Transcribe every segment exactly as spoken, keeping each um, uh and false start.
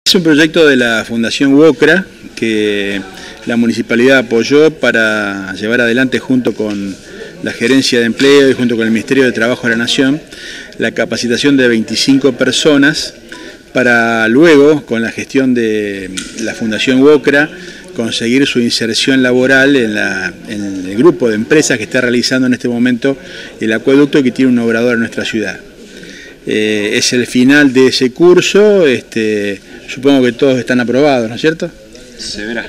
Es un proyecto de la Fundación WOCRA que la municipalidad apoyó para llevar adelante junto con la Gerencia de Empleo y junto con el Ministerio de Trabajo de la Nación la capacitación de veinticinco personas para luego, con la gestión de la Fundación WOCRA, conseguir su inserción laboral en, la, en el grupo de empresas que está realizando en este momento el acueducto que tiene un obrador en nuestra ciudad. Eh, es el final de ese curso, este, supongo que todos están aprobados, ¿no es cierto? Se verá.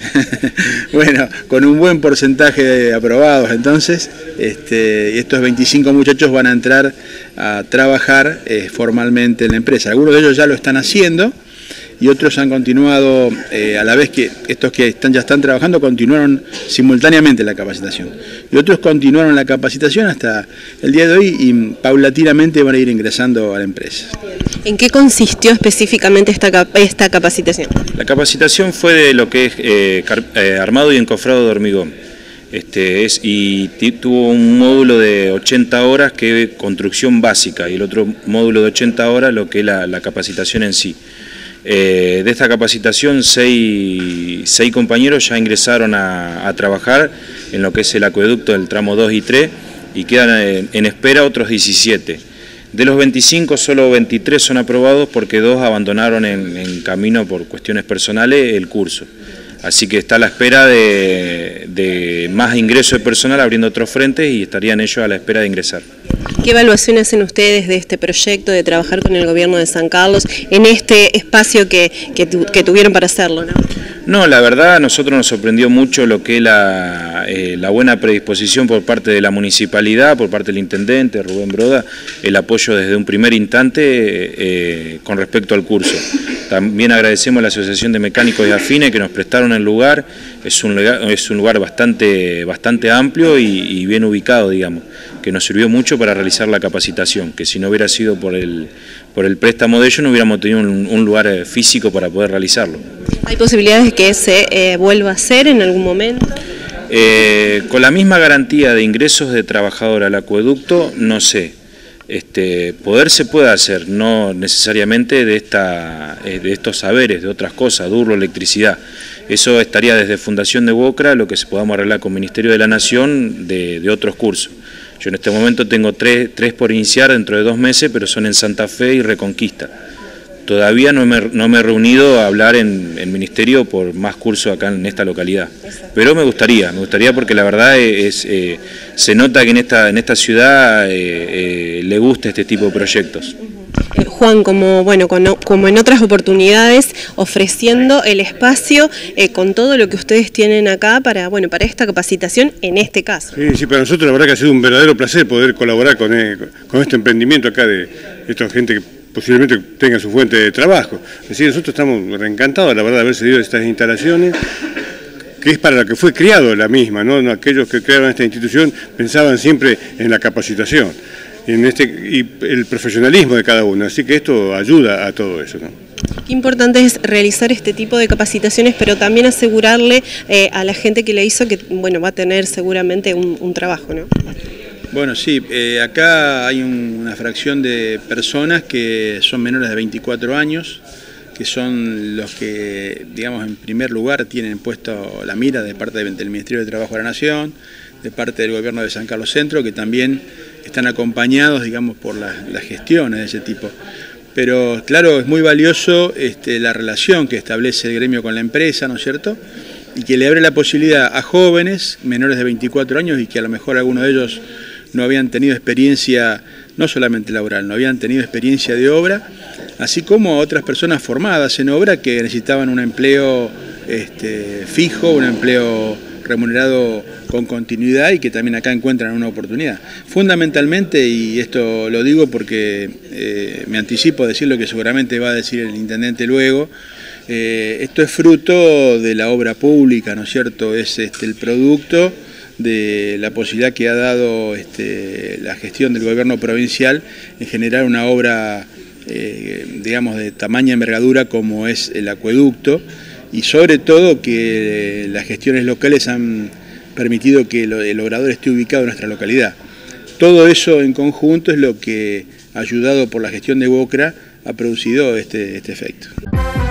Bueno, con un buen porcentaje de aprobados entonces, este, estos veinticinco muchachos van a entrar a trabajar eh, formalmente en la empresa. Algunos de ellos ya lo están haciendo y otros han continuado, eh, a la vez que estos que están, ya están trabajando, continuaron simultáneamente la capacitación. Y otros continuaron la capacitación hasta el día de hoy y paulatinamente van a ir ingresando a la empresa. ¿En qué consistió específicamente esta, esta capacitación? La capacitación fue de lo que es eh, eh, armado y encofrado de hormigón. Este, es, y tuvo un módulo de ochenta horas que es construcción básica y el otro módulo de ochenta horas lo que es la, la capacitación en sí. Eh, de esta capacitación, seis, seis compañeros ya ingresaron a, a trabajar en lo que es el acueducto del tramo dos y tres y quedan en, en espera otros diecisiete. De los veinticinco, solo veintitrés son aprobados porque dos abandonaron en, en camino por cuestiones personales el curso. Así que está a la espera de, de más ingreso de personal abriendo otros frentes y estarían ellos a la espera de ingresar. ¿Qué evaluación hacen ustedes de este proyecto de trabajar con el gobierno de San Carlos en este espacio que, que, tu, que tuvieron para hacerlo, ¿no? No, la verdad a nosotros nos sorprendió mucho lo que es la, eh, la buena predisposición por parte de la municipalidad, por parte del intendente Rubén Broda, el apoyo desde un primer instante eh, con respecto al curso. También agradecemos a la Asociación de Mecánicos de Afine que nos prestaron el lugar, es un lugar, es un lugar bastante, bastante amplio y, y bien ubicado, digamos, que nos sirvió mucho para realizar la capacitación, que si no hubiera sido por el, por el préstamo de ellos no hubiéramos tenido un, un lugar físico para poder realizarlo. ¿Hay posibilidades de que se eh, vuelva a hacer en algún momento? Eh, con la misma garantía de ingresos de trabajador al acueducto, no sé. Este, poder se puede hacer, no necesariamente de, esta, de estos saberes, de otras cosas, durlo, electricidad. Eso estaría desde Fundación de WOCRA, lo que se podamos arreglar con Ministerio de la Nación de, de otros cursos. Yo en este momento tengo tres, tres por iniciar dentro de dos meses, pero son en Santa Fe y Reconquista. Todavía no me, no me he reunido a hablar en el Ministerio por más cursos acá en esta localidad. Pero me gustaría, me gustaría porque la verdad es, eh, se nota que en esta, en esta ciudad eh, eh, le gusta este tipo de proyectos. Eh, Juan, como, bueno, con, como en otras oportunidades, ofreciendo el espacio eh, con todo lo que ustedes tienen acá para, bueno, para esta capacitación en este caso. Sí, sí, para nosotros la verdad que ha sido un verdadero placer poder colaborar con, eh, con este emprendimiento acá de esta gente que posiblemente tenga su fuente de trabajo. Es decir, nosotros estamos reencantados, la verdad, de haber cedido estas instalaciones, que es para la que fue criado la misma, ¿no? Aquellos que crearon esta institución pensaban siempre en la capacitación en este, y el profesionalismo de cada uno, así que esto ayuda a todo eso, ¿no? Qué importante es realizar este tipo de capacitaciones, pero también asegurarle eh, a la gente que le hizo que, bueno, va a tener seguramente un, un trabajo, ¿no? Bueno, sí, eh, acá hay un, una fracción de personas que son menores de veinticuatro años, que son los que, digamos, en primer lugar tienen puesto la mira de parte del Ministerio de Trabajo de la Nación, de parte del Gobierno de San Carlos Centro, que también están acompañados, digamos, por las, las gestiones de ese tipo. Pero, claro, es muy valioso este, la relación que establece el gremio con la empresa, ¿no es cierto?, y que le abre la posibilidad a jóvenes menores de veinticuatro años y que a lo mejor algunos de ellos no habían tenido experiencia, no solamente laboral, no habían tenido experiencia de obra, así como a otras personas formadas en obra que necesitaban un empleo este, fijo, un empleo remunerado con continuidad y que también acá encuentran una oportunidad. Fundamentalmente, y esto lo digo porque eh, me anticipo a decir lo que seguramente va a decir el intendente luego, eh, esto es fruto de la obra pública, ¿no es cierto? Es este, el producto de la posibilidad que ha dado este, la gestión del gobierno provincial en generar una obra, eh, digamos, de tamaña envergadura como es el acueducto, y sobre todo que las gestiones locales han permitido que el obrador esté ubicado en nuestra localidad. Todo eso en conjunto es lo que, ayudado por la gestión de WOCRA, ha producido este, este efecto.